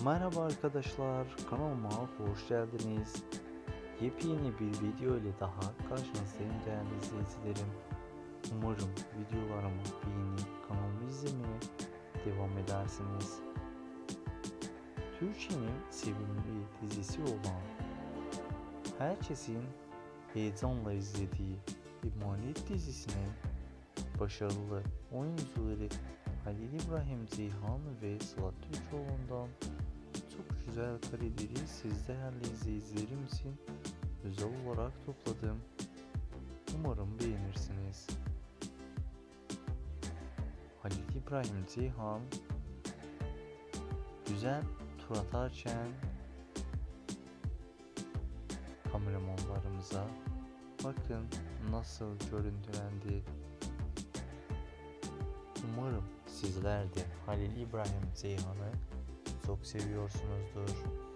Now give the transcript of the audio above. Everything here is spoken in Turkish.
Merhaba arkadaşlar, kanalıma hoş geldiniz. Yepyeni bir video ile daha karşınızdayım değerli izleyicilerim. Umarım videolarımı beğenip kanalımı izlemeye devam edersiniz. Türkiye'nin sevimli dizisi olan, herkesin heyecanla izlediği Emanet dizisinin başarılı oyuncuları Halil İbrahim Ceyhan ve Sıla Türkoğlu'ndan çok güzel kareleri siz değerli izleyicilerim için özel olarak topladım. Umarım beğenirsiniz. Halil İbrahim Ceyhan güzel tur atarken kameramanlarımıza bakın nasıl görüntülendi. Umarım sizler de Halil İbrahim Ceyhan'ı çok seviyorsunuzdur.